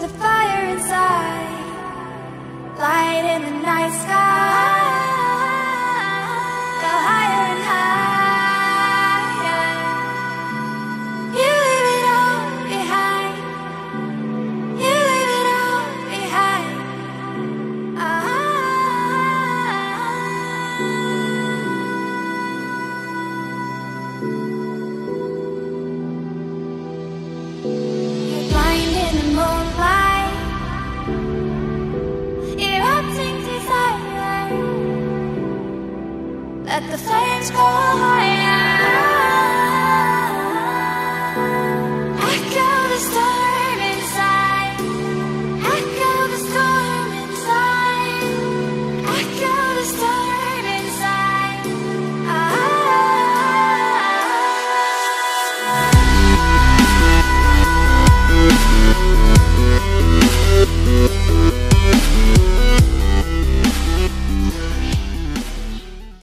the fire inside, light in the night sky. Go higher and higher. You leave it all behind. You leave it all behind. You're blind in the moonlight, erupting desire. Let the flames go higher.